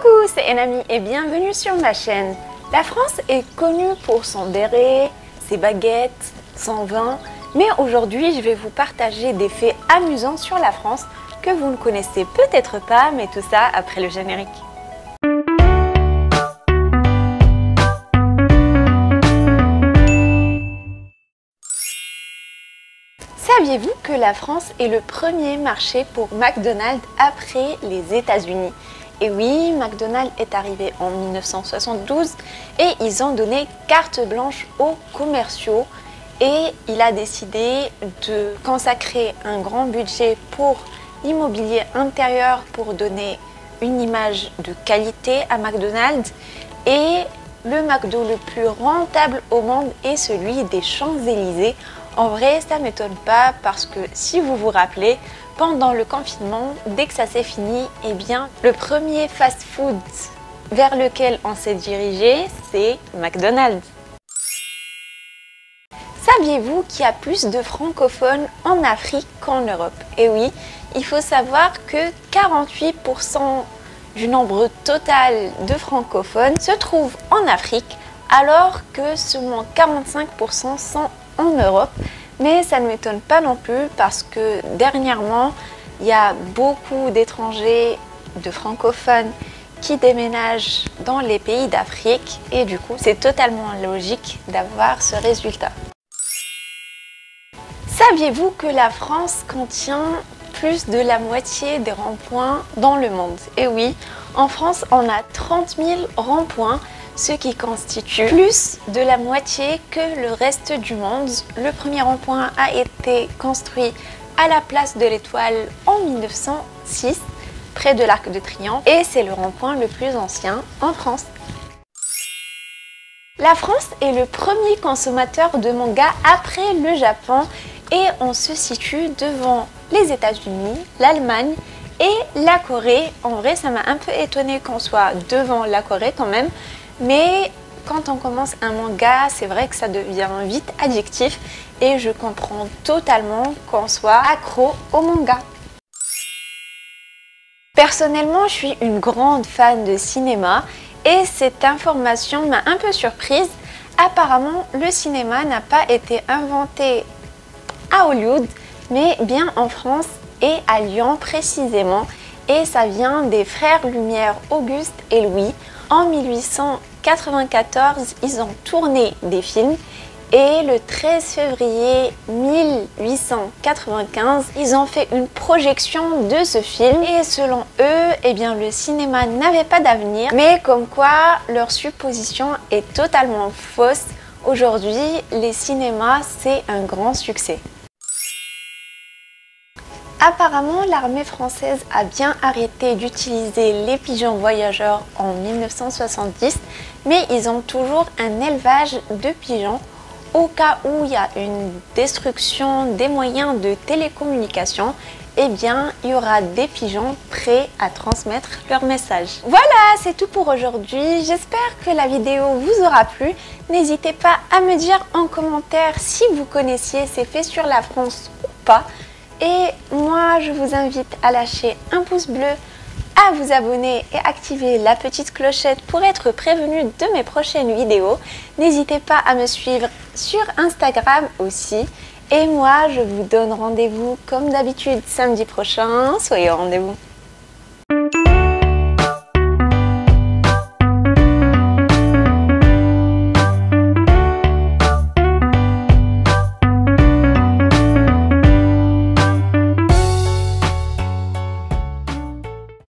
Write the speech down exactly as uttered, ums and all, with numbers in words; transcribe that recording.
Coucou, c'est Enami et bienvenue sur ma chaîne. La France est connue pour son béret, ses baguettes, son vin, mais aujourd'hui je vais vous partager des faits amusants sur la France que vous ne connaissez peut-être pas, mais tout ça après le générique. Saviez-vous que la France est le premier marché pour McDonald's après les États-Unis? Et oui, McDonald's est arrivé en mille neuf cent soixante-douze et ils ont donné carte blanche aux commerciaux et il a décidé de consacrer un grand budget pour l'immobilier intérieur pour donner une image de qualité à McDonald's. Et le McDo le plus rentable au monde est celui des Champs-Élysées. En vrai, ça ne m'étonne pas parce que si vous vous rappelez, pendant le confinement, dès que ça s'est fini, eh bien, le premier fast-food vers lequel on s'est dirigé, c'est McDonald's. Saviez-vous qu'il y a plus de francophones en Afrique qu'en Europe? Et oui, il faut savoir que quarante-huit pour cent du nombre total de francophones se trouvent en Afrique, alors que seulement quarante-cinq pour cent sont en Europe. Mais ça ne m'étonne pas non plus parce que dernièrement, il y a beaucoup d'étrangers, de francophones qui déménagent dans les pays d'Afrique et du coup, c'est totalement logique d'avoir ce résultat. Saviez-vous que la France contient plus de la moitié des ronds-points dans le monde? Et oui, en France, on a trente mille ronds-points, ce qui constitue plus de la moitié que le reste du monde. Le premier rond-point a été construit à la place de l'Étoile en mille neuf cent six, près de l'Arc de Triomphe, et c'est le rond-point le plus ancien en France. La France est le premier consommateur de manga après le Japon et on se situe devant les États-Unis, l'Allemagne et la Corée. En vrai, ça m'a un peu étonné qu'on soit devant la Corée quand même. Mais quand on commence un manga, c'est vrai que ça devient vite addictif et je comprends totalement qu'on soit accro au manga. Personnellement, je suis une grande fan de cinéma et cette information m'a un peu surprise. Apparemment, le cinéma n'a pas été inventé à Hollywood, mais bien en France et à Lyon précisément. Et ça vient des frères Lumière, Auguste et Louis. En mille huit cent quatre-vingt-quatorze, ils ont tourné des films et le treize février mille huit cent quatre-vingt-quinze, ils ont fait une projection de ce film et selon eux, eh bien, le cinéma n'avait pas d'avenir, mais comme quoi leur supposition est totalement fausse. Aujourd'hui, les cinémas, c'est un grand succès. Apparemment, l'armée française a bien arrêté d'utiliser les pigeons voyageurs en mille neuf cent soixante-dix, mais ils ont toujours un élevage de pigeons au cas où il y a une destruction des moyens de télécommunication. Eh bien, il y aura des pigeons prêts à transmettre leur message. Voilà, c'est tout pour aujourd'hui. J'espère que la vidéo vous aura plu. N'hésitez pas à me dire en commentaire si vous connaissiez ces faits sur la France ou pas. Et moi, je vous invite à lâcher un pouce bleu, à vous abonner et activer la petite clochette pour être prévenu de mes prochaines vidéos. N'hésitez pas à me suivre sur Instagram aussi. Et moi, je vous donne rendez-vous comme d'habitude samedi prochain. Soyez au rendez-vous.